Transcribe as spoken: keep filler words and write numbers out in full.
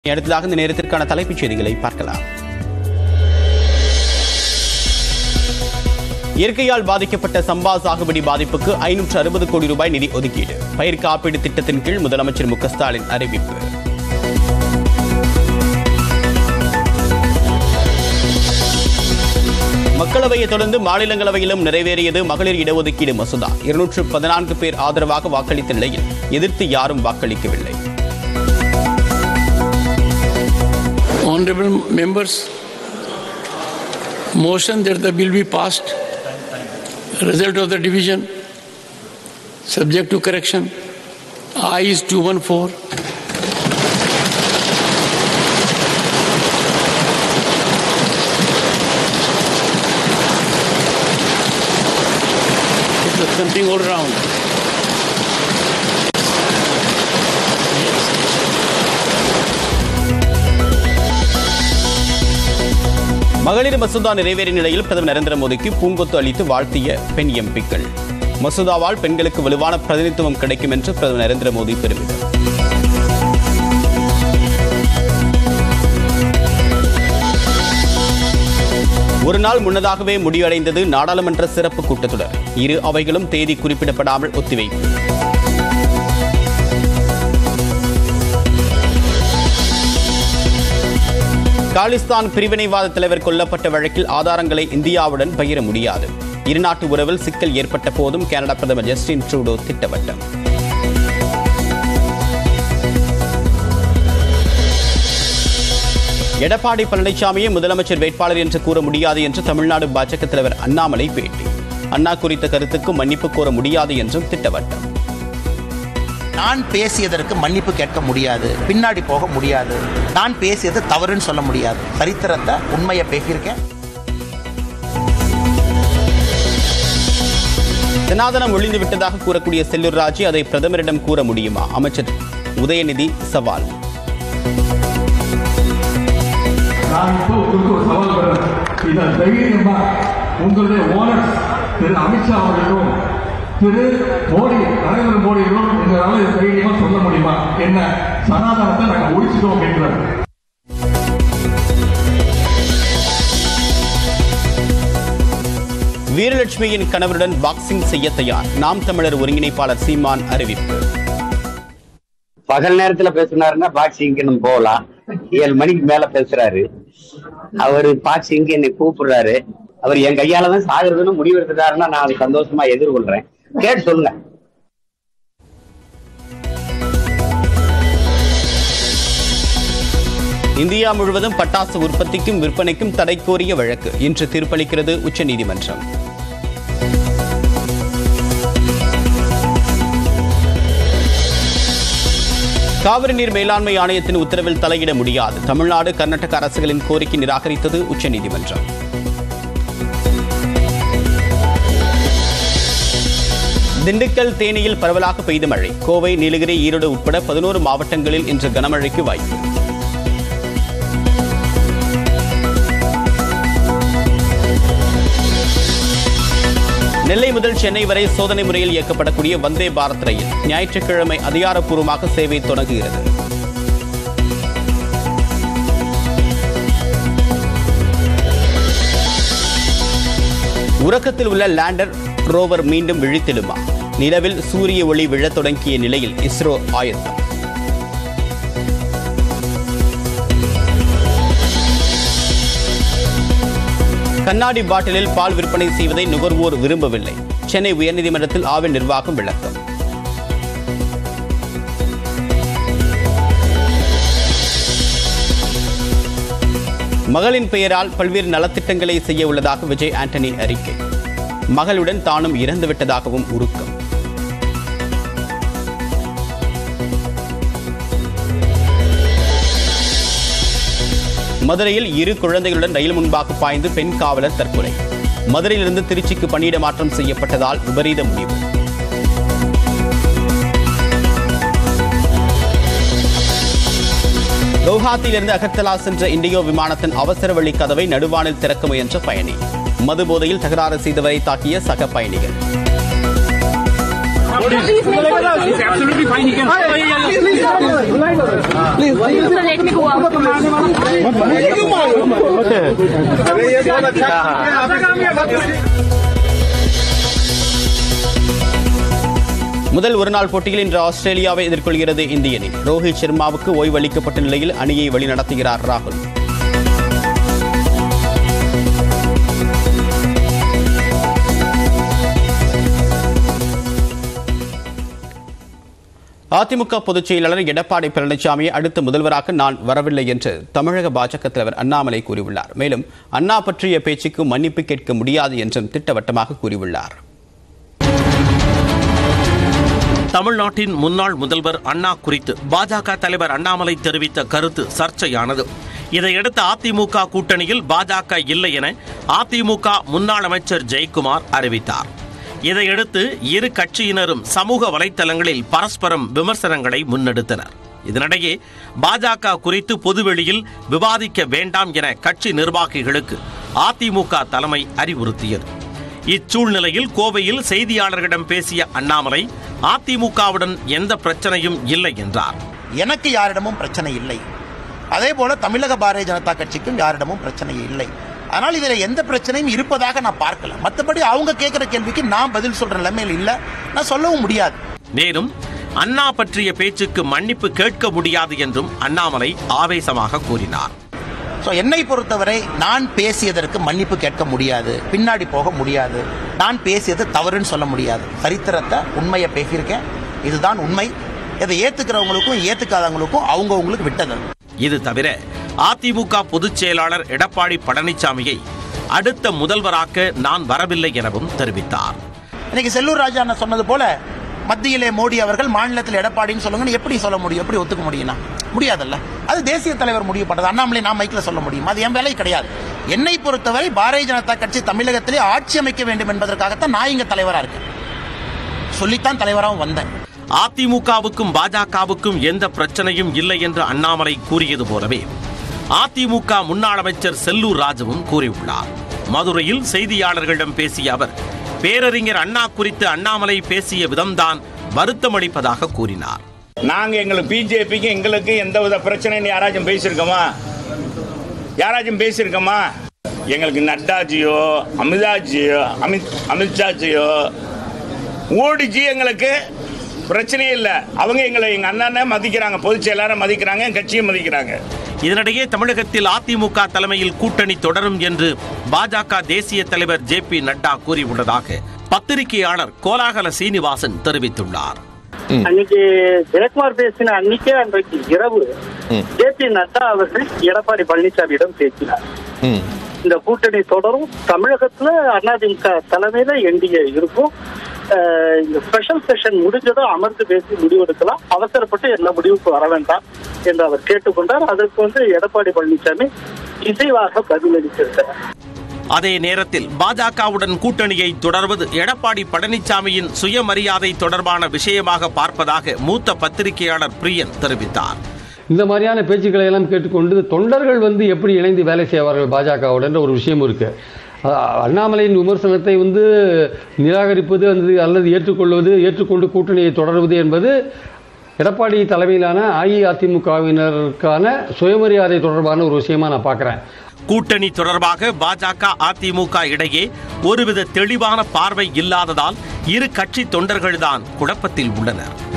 அடுத்ததாக இந்த நேரத்திற்கான தலைப்புச் செய்திகளை பார்க்கலாம். இயற்கையால் பாதிக்கப்பட்ட சம்பா சாகுபடி பாதிப்புக்கு ஐநூற்று அறுபது கோடி ரூபாய் நிதி ஒதுக்கீடு. பயிர் காப்பீடு திட்டத்தின் கீழ் முதலமைச்சர் மு க ஸ்டாலின் அறிவிப்பு. மக்களவையை தொடர்ந்து மாநிலங்களவையிலும் நிறைவேறியது மகளிர் இடஒதுக்கீடு மசோதா. இருநூற்று பதினான்கு பேர் ஆதரவாக வாக்களித்த நிலையில் எதிர்த்து யாரும் வாக்களிக்கவில்லை. Honorable members, motion that the bill be passed. Result of the division, subject to correction. Ayes two hundred fourteen. It was something all around. மகளிர் மசோதா நிறைவேறிய நிலையில் பிரதமர் நரேந்திர மோடிக்கு பூங்கொத்து அளித்து வாழ்த்திய பெண் எம்பிக்கள். மசோதாவால் பெண்களுக்கு வலுவான பிரதிநிதித்துவம் கிடைக்கும் என்று பிரதமர் நரேந்திர மோடி பெருமிதம். ஒரு நாள் முன்னதாகவே முடிவடைந்தது நாடாளுமன்ற சிறப்பு கூட்டத்தொடர். இரு அவைகளும் தேதி குறிப்பிடப்படாமல் ஒத்திவைப்பு. காலிஸ்தான் பிரிவினைவாத தலைவர் கொல்லப்பட்ட வழக்கில் ஆதாரங்களை இந்தியாவுடன் பகிர முடியாது. இருநாட்டு உறவில் சிக்கல் ஏற்பட்ட போதும் கனடா பிரதமர் ஜஸ்டின் ட்ரூடோ திட்டவட்டம். எடப்பாடி பழனிசாமியை முதலமைச்சர் வேட்பாளர் என்று கூற முடியாது என்று தமிழ்நாடு பாஜக தலைவர் அண்ணாமலை பேட்டி. அண்ணா குறித்த கருத்துக்கு மன்னிப்பு கோர முடியாது என்றும் திட்டவட்டம். நான் பேசியதற்கு மன்னிப்பு கேட்க முடியாது, பின்னாடி போக முடியாது. நான் பேசியது தவறுன்னு சொல்ல முடியாது. சரித்திரத்தை உண்மையை பேசியிருக்கேன். சனாதனம் ஒழிந்து விட்டதாக கூறக்கூடிய செல்லூர் ராஜு அதை பிரதமரிடம் கூற முடியுமா? அமைச்சர் உதயநிதி சவால். உங்களுடைய ஓனர் திரு அமித்ஷா அவர்களும் திரு மோடி நரேந்திர மோடியும் எங்களால் தைரியமா சொல்ல முடியுமா? என்ன சனாதனத்தை நாங்கள் ஒழிச்சிட்டோம் அப்படின்றார். வீரலட்சுமியின் கணவருடன் பாக்ஸிங் செய்ய தயார். நாம் தமிழர் ஒருங்கிணைப்பாளர் சீமான் அறிவிப்பு. பகல் நேரத்துல பேசினாருன்னா பாக்ஸிங்க்கு நம்ம போகலாம். ஏழு மணிக்கு மேல பேசுறாரு. அவரு பாக்ஸிங்க்கு என்னை கூப்பிடுறாரு. அவர் என் கையாலதான் சாகுறதுன்னு முடிவெடுத்துட்டாருன்னா நான் அதை சந்தோஷமா எதிர்கொள்றேன். கேட்டு சொல்லுங்க. இந்தியா முழுவதும் பட்டாசு உற்பத்திக்கும் விற்பனைக்கும் தடை கோரிய வழக்கு இன்று தீர்ப்பளிக்கிறது உச்சநீதிமன்றம். காவிரி நீர் மேலாண்மை ஆணையத்தின் உத்தரவில் தலையிட முடியாது. தமிழ்நாடு கர்நாடக அரசுகளின் கோரிக்கை நிராகரித்தது உச்சநீதிமன்றம். திண்டுக்கல் தேனியில் பரவலாக பெய்த மழை. கோவை நீலகிரி ஈரோடு உட்பட பதினோரு மாவட்டங்களில் இன்று கனமழைக்கு வாய்ப்பு. நெல்லை முதல் சென்னை வரை சோதனை முறையில் இயக்கப்படக்கூடிய வந்தே பாரத் ரயில் ஞாயிற்றுக்கிழமை அதிகாரப்பூர்வமாக சேவை தொடங்குகிறது. உறக்கத்தில் உள்ள லேண்டர் ரோவர் மீண்டும் விழித்திடுமா? நிலவில் சூரிய ஒளி விழத் தொடங்கிய நிலையில் இஸ்ரோ ஆயத்தம். கண்ணாடி பாட்டிலில் பால் விற்பனை செய்வதை நுகர்வோர் விரும்பவில்லை. சென்னை உயர்நீதிமன்றத்தில் ஆவின் நிர்வாகம் விளக்கம். மகளின் பெயரால் பல்வேறு நலத்திட்டங்களை செய்ய உள்ளதாக விஜய் ஆண்டனி அறிக்கை. மகளுடன் தானும் இறந்துவிட்டதாகவும் உருக்கம். மதுரையில் இரு குழந்தைகளுடன் ரயில் முன்பாக பாய்ந்து பெண் காவலர் தற்கொலை. மதுரையிலிருந்து திருச்சிக்கு பணியிட மாற்றம் செய்யப்பட்டதால் விபரீத முடிவு. கவுஹாத்தியிலிருந்து அகர்தலா சென்ற இண்டிகோ விமானத்தின் அவசர வழி கதவை நடுவானில் திறக்க முயன்ற பயணி. மது போதையில் தகராறு செய்தவரை தாக்கிய சக பயணிகள். It's absolutely fine. He can. Please, please. Let me go out. முதல் ஒருநாள் போட்டியில் இன்று ஆஸ்திரேலியாவை எதிர்கொள்கிறது இந்திய அணி. ரோஹித் சர்மாவுக்கு ஓய்வு அளிக்கப்பட்ட நிலையில் அணியை வழிநடத்துகிறார் ராகுல். அதிமுக பொதுச் செயலாளர் எடப்பாடி பழனிசாமி அடுத்த முதல்வராக நான் வரவில்லை என்று தமிழக பாஜக தலைவர் அண்ணாமலை கூறியுள்ளார். மேலும் அண்ணா பற்றிய பேச்சுக்கு மன்னிப்பு கேட்க முடியாது என்றும் திட்டவட்டமாக கூறியுள்ளார். தமிழ்நாட்டின் முன்னாள் முதல்வர் அண்ணா குறித்து பாஜக தலைவர் அண்ணாமலை தெரிவித்த கருத்து சர்ச்சையானது. இதையடுத்து அதிமுக கூட்டணியில் பாஜக இல்லை என அதிமுக முன்னாள் அமைச்சர் ஜெயக்குமார் அறிவித்தார். இதையடுத்து இரு கட்சியினரும் சமூக வலைதளங்களில் பரஸ்பரம் விமர்சனங்களை முன்னெடுத்தனர். இதனிடையே பாஜக குறித்து பொதுவெளியில் விவாதிக்க வேண்டாம் என கட்சி நிர்வாகிகளுக்கு அதிமுக தலைமை அறிவுறுத்தியது. இச்சூழ்நிலையில் கோவையில் செய்தியாளர்களிடம் பேசிய அண்ணாமலை அதிமுகவுடன் எந்த பிரச்சனையும் இல்லை என்றார். எனக்கு யாரிடமும் பிரச்சனை இல்லை, அதே போல தமிழக பாரதிய ஜனதா கட்சிக்கும் யாரிடமும் பிரச்சனை இல்லை. ஆனால் இதில் எந்த பிரச்சனையும் இருப்பதாக நான் பார்க்கல. மற்றபடி அவங்க கேட்கிற கேள்விக்கு நான் பதில் சொல்ற நிலைமையில் இல்லை, நான் சொல்லவும் முடியாது. மேலும் அண்ணா பற்றிய பேச்சுக்கு மன்னிப்பு கேட்க முடியாது என்றும் அண்ணாமலை ஆவேசமாக கூறினார். என்னை பொறுத்தவரை நான் பேசியதற்கு மன்னிப்பு கேட்க முடியாது, பின்னாடி போக முடியாது. நான் பேசியது தவறுன்னு சொல்ல முடியாது. சரித்திரத்தை உண்மையை பேசியிருக்கேன், இதுதான் உண்மை. இதை ஏத்துக்கிறவங்களுக்கும் ஏத்துக்காதவங்களுக்கும் அவங்க உங்களுக்கு விட்டது. இது தவிர அதிமுக பொதுச் செயலாளர் எடப்பாடி பழனிசாமியை அடுத்த முதல்வராக்க நான் வரவில்லை எனவும் தெரிவித்தார். இன்னைக்கு செல்லூர் ராஜா சொன்னது போல மத்தியிலே மோடி அவர்கள், மாநிலத்தில் எடப்பாடின்னு சொல்லுங்கன்னு எப்படி சொல்ல முடியும்? எப்படி ஒத்துக்க முடியும்னா முடியாதல்ல. அது தேசிய தலைவர் முடிவு பண்ணது. அண்ணாமலை நான் மைக்கில் சொல்ல முடியும்? அது என் வேலை கிடையாது. என்னை பொறுத்தவரை பாரதிய ஜனதா கட்சி தமிழகத்திலே ஆட்சி அமைக்க வேண்டும் என்பதற்காகத்தான் நான் இங்க தலைவராக இருக்கேன். சொல்லித்தான் தலைவராகவும் வந்தேன். அதிமுகவுக்கும் பாஜகவுக்கும் எந்த பிரச்சனையும் இல்லை என்று அண்ணாமலை கூறியது போலவே அதிமுக முன்னாள் அமைச்சர் செல்லூர் ராஜுவும் கூறியுள்ளார். மதுரையில் செய்தியாளர்களிடம் பேசிய அவர் பேரறிஞர் அண்ணா குறித்து அண்ணாமலை பேசிய விதம்தான் வருத்தம் அளிப்பதாக கூறினார். நாங்க எங்களுக்கு பிஜேபிக்கு எங்களுக்கு எந்தவித பிரச்சனைன்னு யாராச்சும் பேசியிருக்கோமா? யாராச்சும் பேசியிருக்கோமா? எங்களுக்கு நட்டாஜியோ அமித்ஷாஜியோ அமித் அமித்ஷாஜியோ ஓடிச்சு எங்களுக்கு பிரச்சனையே இல்லை. அவங்க எங்களை எங்க அண்ணனை மதிக்கிறாங்க, பொதுச் செயலாளரை மதிக்கிறாங்க, கட்சியை மதிக்கிறாங்க. இதனிடையே தமிழகத்தில் அதிமுக தலைமையில் கூட்டணி தொடரும் என்று பாஜக தேசிய தலைவர் ஜே பி நட்டா கூறியுள்ளதாக பத்திரிகையாளர் கோலாகல சீனிவாசன் தெரிவித்துள்ளார். அன்னைக்கு ஜெயக்குமார் பேசின அன்னைக்கே அன்றைக்கு இரவு ஜே பி நட்டா அவர்கள் எடப்பாடி பழனிசாமியிடம் பேசினார். இந்த கூட்டணி தொடரும், தமிழகத்துல அதிமுக தலைமையில என்டிஏ இருக்கும், இந்த ஸ்பெஷல் செஷன் முடிஞ்சதும் அமர்ந்து பேசி முடிவெடுக்கலாம், அவசரப்பட்டு எல்லா முடிவுக்கு வர வேண்டாம் என்று அவர் கேட்டுக்கொண்டார். அதற்கு வந்து எடப்பாடி பழனிசாமி இசைவாக பதிலளித்திருக்கிறார். அதே நேரத்தில் பாஜகவுடன் கூட்டணியை தொடர்வது எடப்பாடி பழனிசாமியின் சுயமரியாதை தொடர்பான விஷயமாக பார்ப்பதாக மூத்த பத்திரிகையாளர் பிரியன் தெரிவித்தார். இந்த மாதிரியான பேச்சுக்களை எல்லாம் கேட்டுக்கொண்டு தொண்டர்கள் வந்து எப்படி இணைந்து வேலை செய்வார்கள் பாஜகவுடன் ஒரு விஷயம் இருக்கு. அண்ணாமலையின் விமர்சனத்தை வந்து நிராகரிப்பது அல்லது ஏற்றுக்கொள்வது, ஏற்றுக்கொண்டு கூட்டணியை தொடர்வது என்பது எடப்பாடி தலைமையிலான அஇஅதிமுகவினருக்கான சுயமரியாதை தொடர்பான ஒரு விஷயமா நான் பார்க்கிறேன். கூட்டணி தொடர்பாக பாஜக அதிமுக இடையே ஒருவித தெளிவான பார்வை இல்லாததால் இரு கட்சி தொண்டர்கள்தான் குழப்பத்தில் உள்ளனர்.